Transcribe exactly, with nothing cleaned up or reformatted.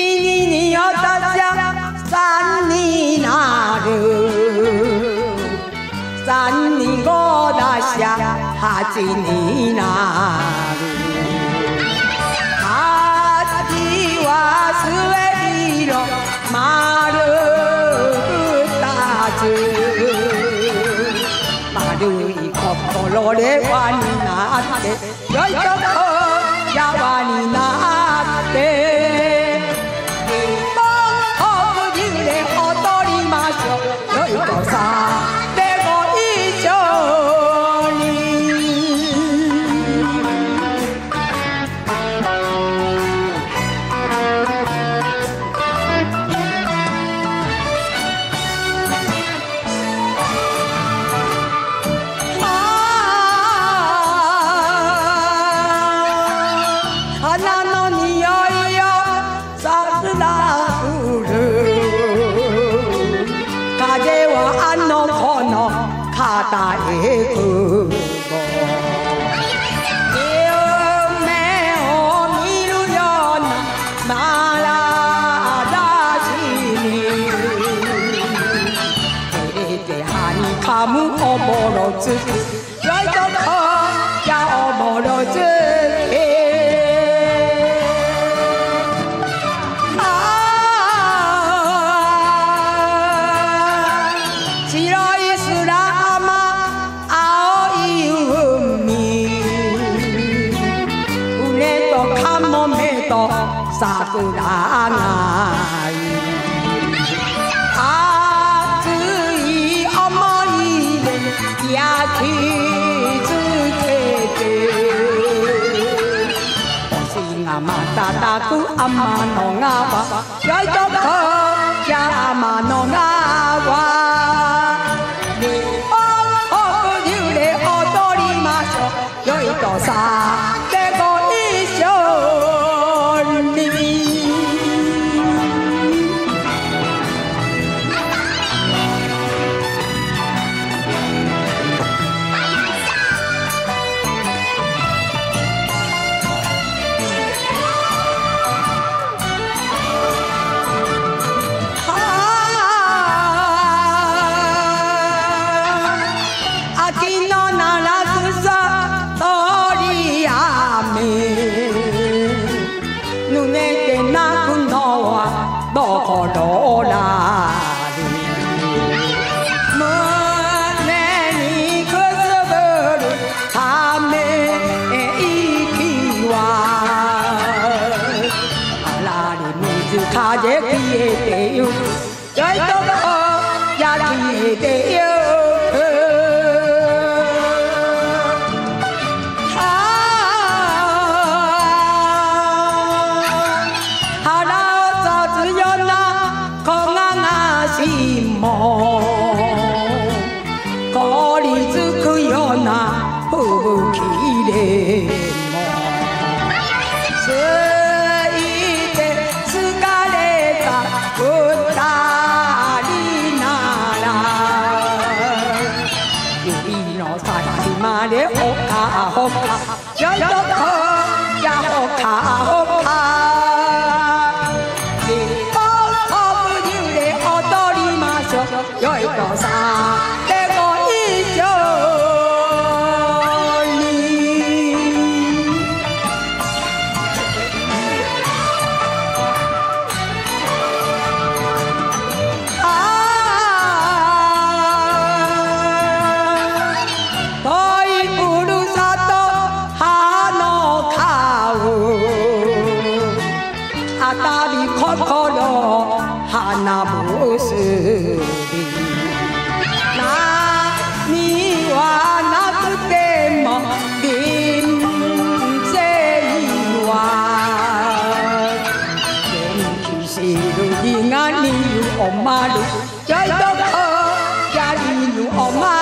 にに私は三になる三にご出しゃ八になる八は末広丸二つ丸い心で輪になってよいとこや輪になって日本国中で踊りましょうよいとさでご一緒に花の匂いよ桜降る風はあの子の肩へく夢を見るようなまらだしに照れてはにかむおぼろつきよいとこやおぼろつき桜が熱い思いで焼き付けて星が瞬く天の川よいとこ山の川日本国中で踊りましょうよいとさでご一緒秋の七草鳥雨濡れて泣くのはどころらり胸にくすぶるため息はあらり水風消えてゆくよいとこや消えてゆくも凍りつくような吹雪でもついて疲れた二人なら指の先までほかほかよいとこやほかほかよいとさでご一緒にああ遠いふるさと葉の顔あたり心花結び何はなくても人生は元気しる日がにおまるよいとこやりぬおまる